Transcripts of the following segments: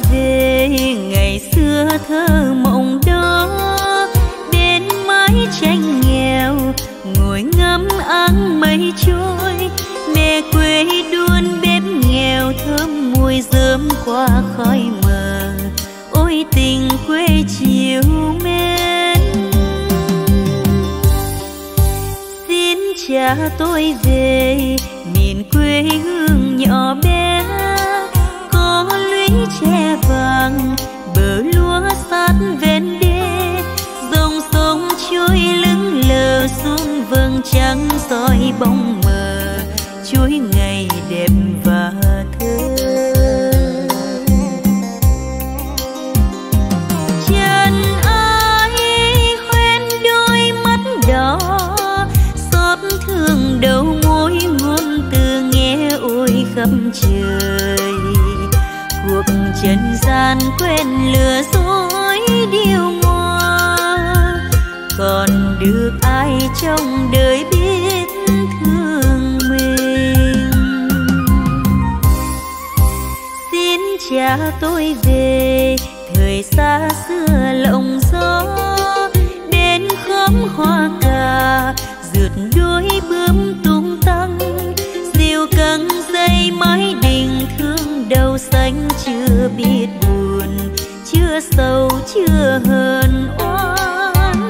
về ngày xưa thơ mộng đó, bên mái tranh nghèo ngồi ngắm áng mây trôi. Mẹ quê đun bếp nghèo thơm mùi rơm qua khói mờ, ôi tình quê chiều mến. Xin cha tôi về miền quê hương nhỏ bé, có lũy tre vàng bờ lúa sát ven đê, dòng sông trôi lững lờ xuống vầng trăng soi bóng mờ, chuối ngày đẹp và thơ. Chân ai khoen đôi mắt đỏ, xót thương đầu môi ngôn từ nghe ôi khắp trời. Cuộc trần gian quen lừa dối điêu ngoa, còn được ai trong đời biết thương mình. Xin cha tôi về thời xa xưa lộng gió, bên khóm hoa cà rượt đuôi bướm tung tăng, diều căng dây mái đình thương đầu xanh chưa biết buồn, chưa sầu chưa hờn oan.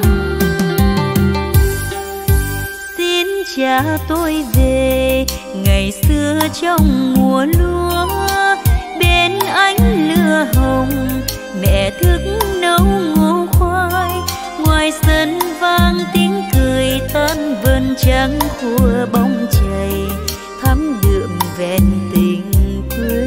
Xin cha tôi về ngày xưa trong mùa lúa, bên ánh lửa hồng mẹ thức nấu ngô khoai, ngoài sân vang tiếng cười tan vần trắng của bóng chày, thắm đượm ven tình quê.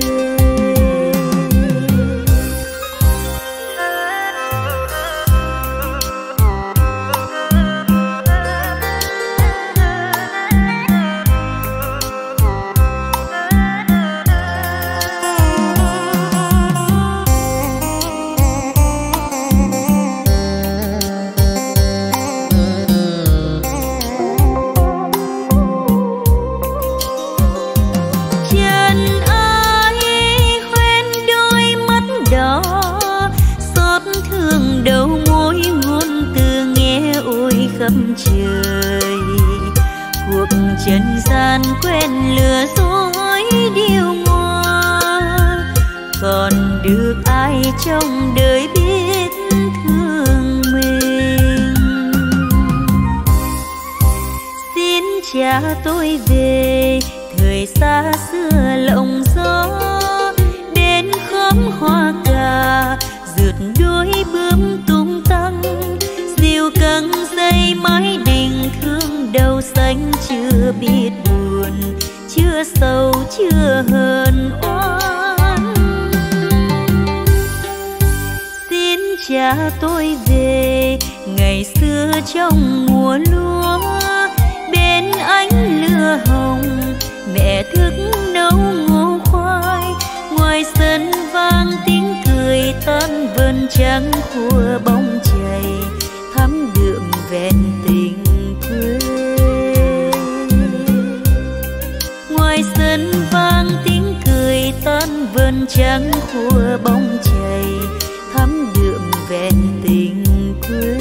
Khắp trời cuộc trần gian quen lừa dối điêu ngoa, còn được ai trong đời biết thương mình. Xin cha tôi về thời xa xưa lộng gió, bên khóm hoa cà rượt đuôi bướm tung tăng, diều căng dây mái đình thương đầu xanh chưa biết buồn, chưa sầu chưa hờn oan. Xin cha tôi về ngày xưa trong mùa lúa, bên ánh lửa hồng mẹ thức nấu ngô khoai, ngoài sân vang tiếng cười tan vần trắng của bóng chày, thắm đượm ven tình quê. Ngoài sân vang tiếng cười tan vần trắng của bóng chày, thắm đượm ven tình quê.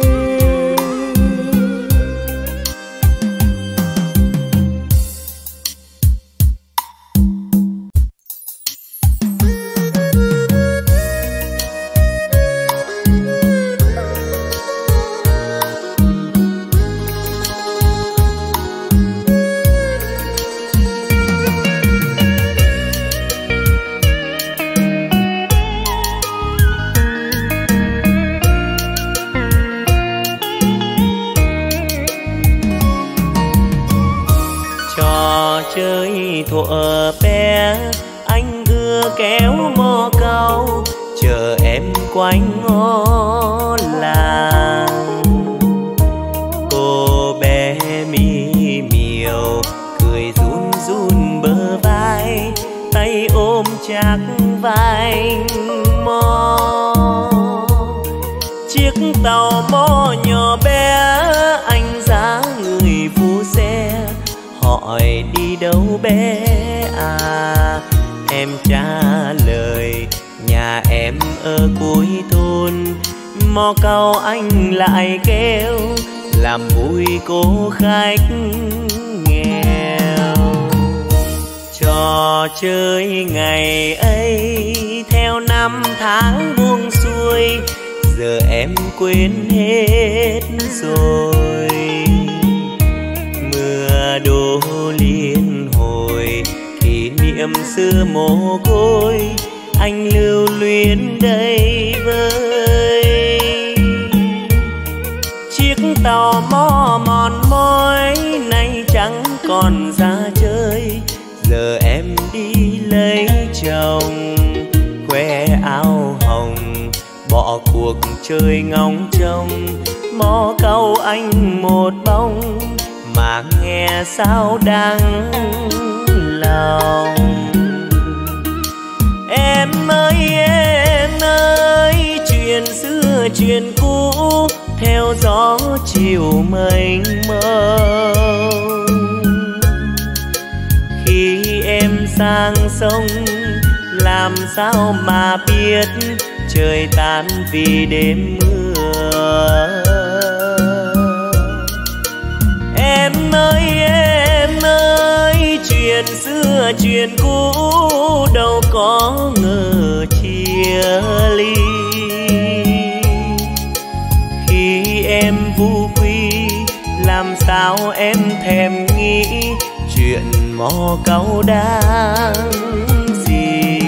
thuở bé anh ưa kéo mò câu chờ em quanh ngõ làng. Cô bé mi miều cười run run bờ vai, tay ôm chắc vai mò. Chiếc tàu mò nhỏ bé anh giá người phu xe, hỏi đi đâu bé à? Em trả lời nhà ở cuối thôn, mò câu anh lại kêu làm vui cô khách nghèo. Trò chơi ngày ấy theo năm tháng buông xuôi, giờ em quên hết rồi. Mưa đổ liên hồi kỷ niệm xưa mồ côi, anh lưu luyến đây với chiếc tàu mò mòn mỏi, nay chẳng còn ra chơi. Giờ em đi lấy chồng, khoe áo hồng, bỏ cuộc chơi ngóng trông, mò câu anh một bóng mà nghe sao đắng lòng. Em ơi chuyện xưa chuyện cũ theo gió chiều mênh mông. Khi em sang sông làm sao mà biết trời tan vì đêm mưa. Em ơi chuyện xưa chuyện cũ đâu có ngờ chia ly. Khi em vu quy làm sao em thèm nghĩ chuyện mò câu đáng gì.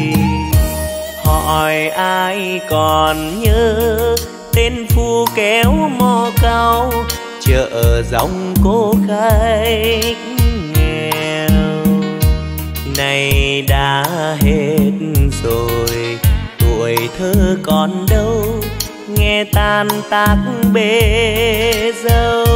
Hỏi ai còn nhớ tên phu kéo mò câu chợ dòng cô khách nghèo. Nay đã hết rồi tuổi thơ còn đâu, nghe tan tác bể dâu.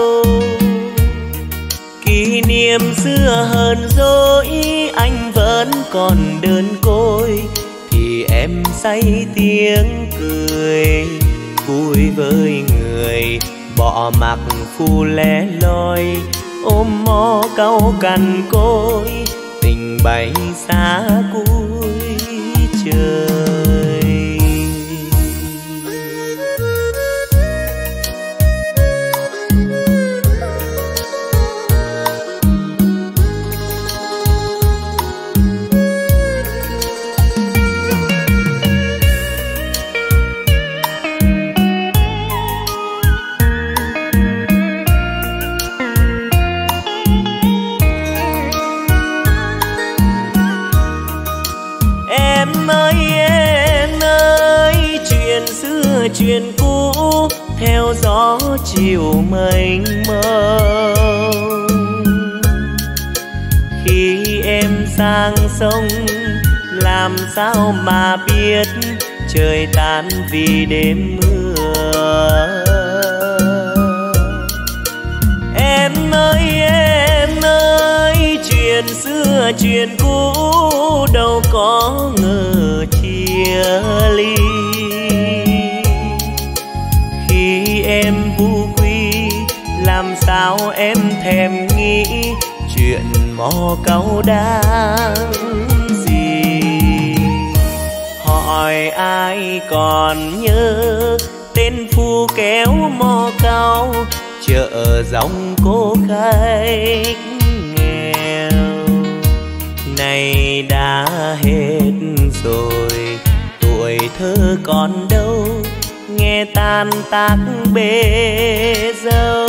Kỷ niệm xưa hờn dỗi anh vẫn còn đơn côi, thì em say tiếng cười vui với người bỏ mặc phu lẻ loi, ôm mò câu cằn côi tình bay xa cuối trời. Em ơi chuyện xưa chuyện cũ theo gió chiều mênh mông. Khi em sang sông làm sao mà biết trời tan vì đêm mưa. Em ơi chuyện xưa chuyện cũ đâu có ngờ chia ly. Khi em vu quy làm sao em thèm nghĩ chuyện mò câu đáng gì. Hỏi ai còn nhớ tên phu kéo mò câu chợ dòng cô khách nghèo. Nay đã hết rồi tuổi thơ còn đâu, nghe tan tác bể dâu.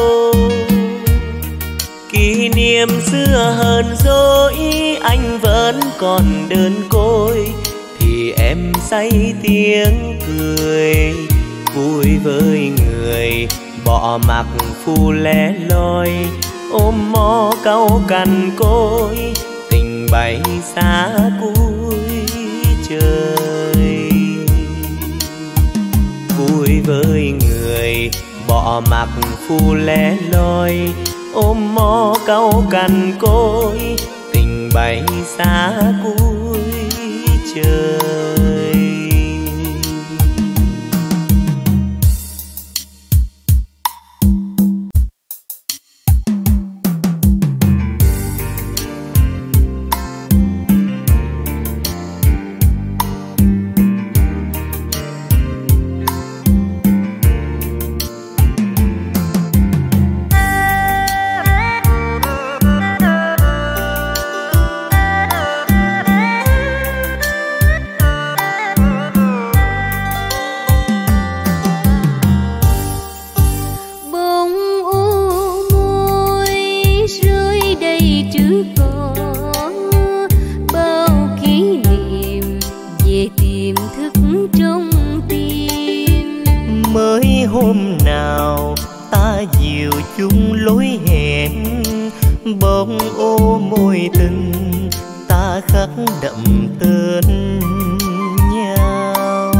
Kỷ niệm xưa hờn dỗi anh vẫn còn đơn côi, thì em say tiếng cười vui với người bỏ mặc phu lẻ loi, ôm mò câu cằn côi tình bay xa cuối trời. Vui với người bỏ mặc phu lẻ loi, ôm mò câu cằn côi tình bay xa cuối trời. thức trong tim. Mới hôm nào ta dìu chung lối hẹn, bông ô môi tình ta khắc đậm tên nhau.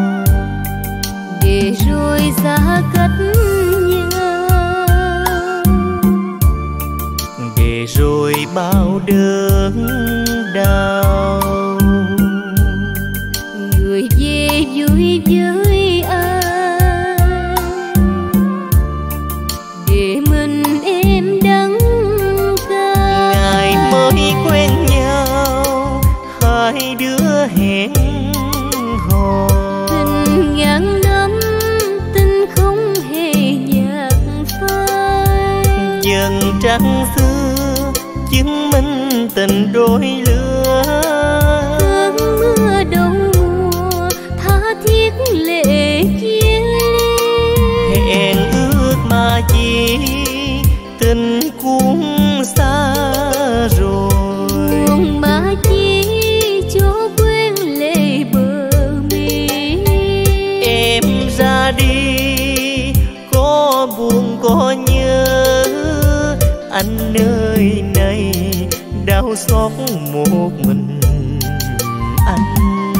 Để rồi xa cách nhau, để rồi bao đớn đau. Người về vui với ai, để mình em đắng cay. Ngày mới quen nhau, hai đứa hẹn hò. Tình ngàn năm, tình không hề nhạt phai. Dần trăng xưa chứng minh tình đôi lứa. Cơn mưa đầu mùa tha thiết lệ chia ly. Hẹn ước mà chỉ tình cũng xa rồi. Buồn mà chỉ cho quên lệ bờ mi. Em ra đi có buồn có nhớ, anh nơi này đau xót một mình anh.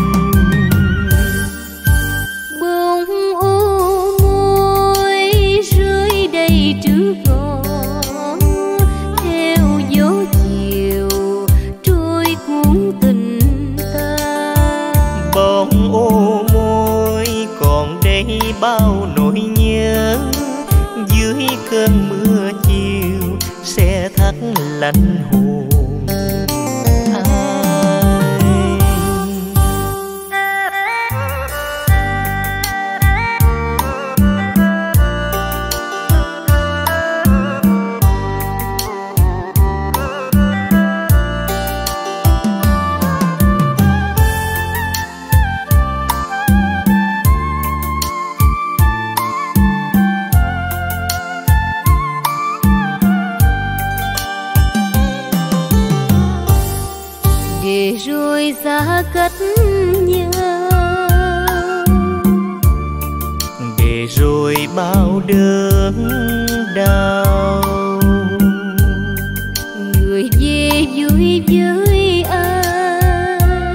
Bông ô môi rơi đầy trước ngõ, theo gió chiều trôi cuốn tình ta. Bông ô môi còn đây bao nỗi nhớ, dưới cơn mưa chiều sẽ thắt lạnh hồn ai. Để rồi xa cách nhau, để rồi bao đớn đau. người về vui với ai,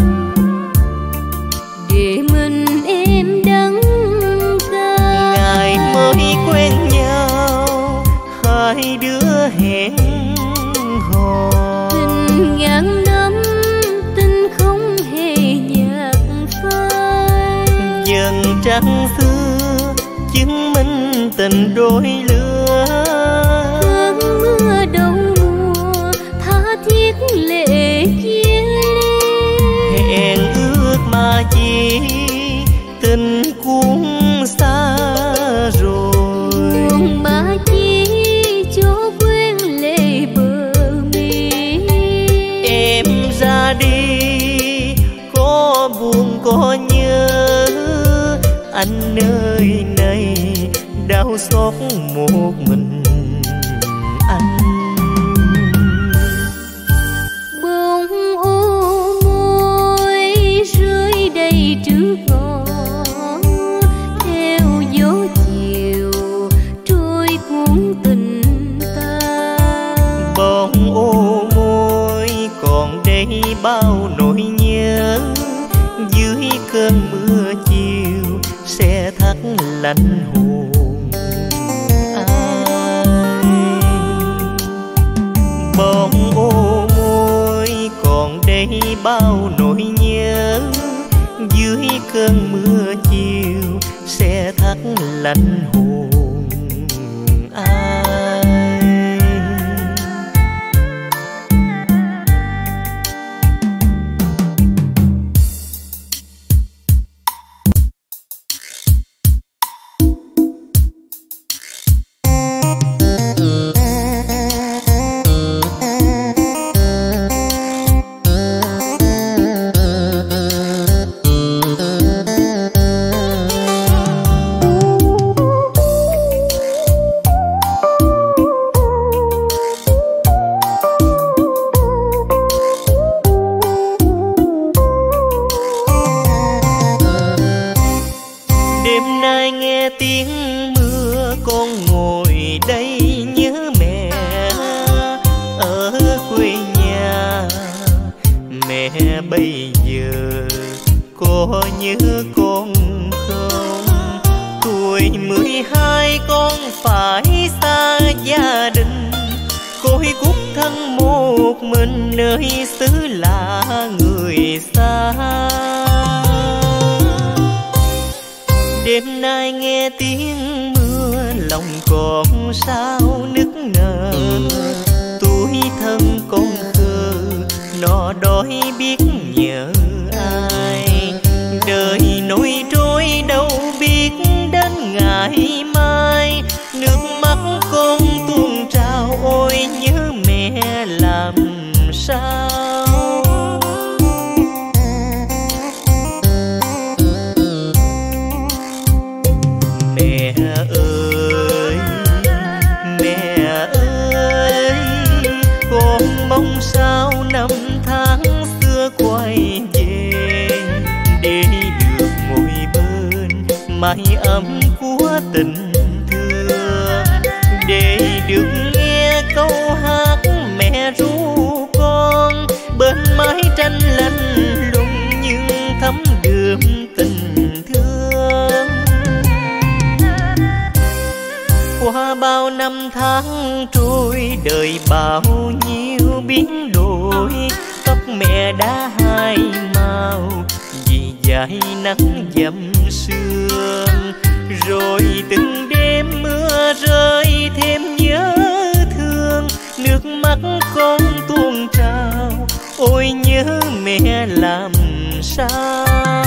để mình em đắng cay. Ngày mới quen nhau, hai đứa hẹn hò. Tình ngàn năm, tình không hề nhạt phai. Dần trăng xưa chứng minh tình đôi lứa. Cơn mưa đầu mùa tha thiết lệ chia ly. Hẹn ước mà chỉ tình cũng xa rồi. Buồn mà chỉ cho quên lệ bờ mi. Em ra đi có buồn có nhớ, anh nơi này đau xót một mình anh. Bông ô môi rơi đầy trước ngõ, theo gió chiều trôi cuốn tình ta. Bông ô môi còn đây bao nỗi nhớ, dưới cơn mưa chiều sẽ thắt lạnh hồn ai. Bông ô môi còn đây bao nỗi nhớ, dưới cơn mưa chiều sẽ thắt lạnh hồn ai. nghe tiếng mưa con ngồi đây nhớ mẹ ở quê nhà. Mẹ bây giờ có nhớ con không? Tuổi 12 con phải xa gia đình, côi cút thân một mình nơi xứ lạ người xa. Đêm nay nghe tiếng mưa lòng còn sao nức nở. Tuổi thân con khờ nó đói biết nhớ ai. Đời nối trôi đâu biết đến ngày mai. Nước mắt con tuôn trào ôi nhớ mẹ làm sao. Mẹ ơi, mẹ ơi, con mong sao năm tháng xưa quay về, để được ngồi bên mái ấm của tình thương, để được nghe câu hát mẹ ru con bên mái tranh lạnh lùng nhưng thấm đượm tình thương. Qua bao năm tháng trôi đời bao nhiêu biến đổi, tóc mẹ đã hai màu vì dải nắng dầm sương. Rồi từng đêm mưa rơi thêm nhớ thương, nước mắt con tuôn trào ôi nhớ mẹ làm sao.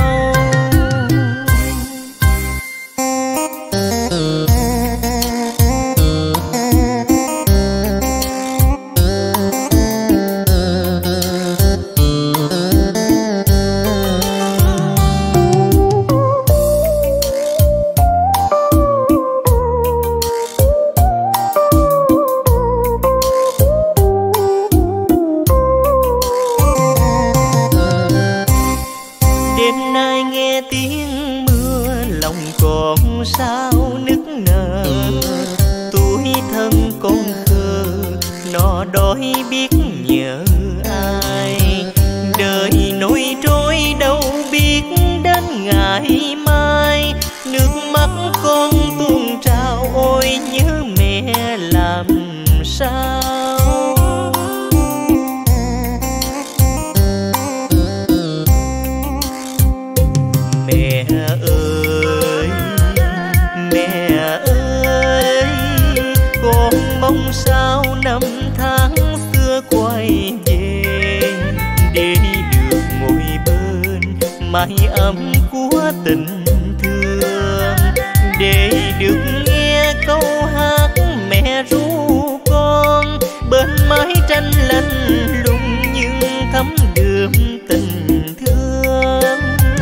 Sao nức nở. Tuổi thân con khờ nó đói biết nhớ ai. Đời nối trôi đâu biết đến ngày mai. Nước mắt con tuôn trào ôi nhớ mẹ làm sao. Mẹ ơi, mẹ ơi, con mong sao năm tháng xưa quay về, để được ngồi bên mái ấm của tình thương, để được nghe câu hát mẹ ru con bên mái tranh lạnh lùng nhưng thấm đượm tình thương.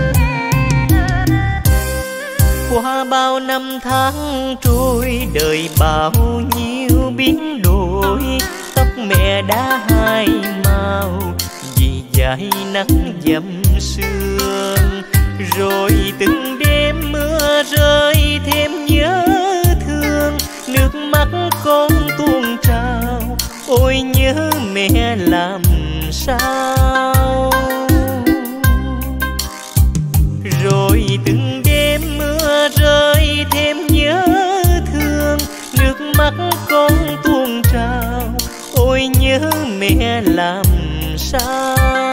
Qua bao năm tháng trôi đời bao nhiêu biến đổi, tóc mẹ đã hai màu vì dải nắng dầm sương. Rồi từng đêm mưa rơi thêm nhớ thương, nước mắt con tuôn trào ôi nhớ mẹ làm sao. Rồi từng đêm mưa rơi thêm nhớ thương, nước mắt con tuôn trào ôi nhớ mẹ làm sao.